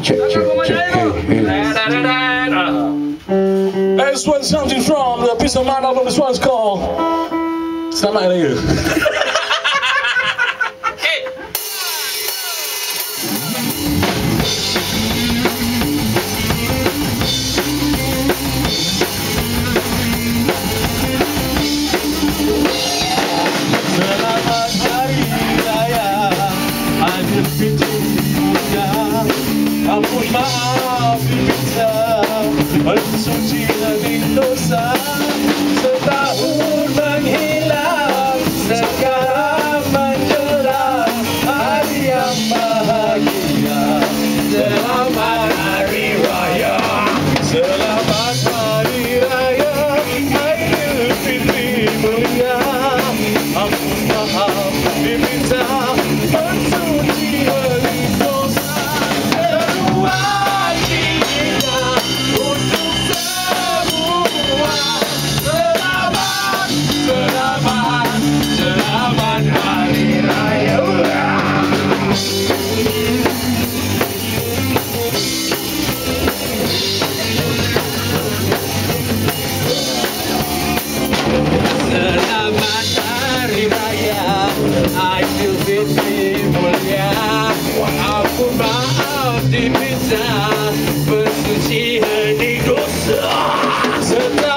check. This one's something from the Peace of Mind album. This one's called Selamat Raya. Selamat Hari Raya Aidilfitri, ampun maaf diminta, bersuci dari dosa. Setahun menghilang, sekarang menjelang hari yang bahagia. Selamat Hari Raya, selamat Hari Raya Aidilfitri mulia. Ampun maaf diminta, bersuci dari dosa. Seruan cinta untuk semua. Selamat, selamat, selamat Hari Raya. Selamat Hari Raya Aidilfitri mulia. Ampun maaf diminta, bersuci dari dosa.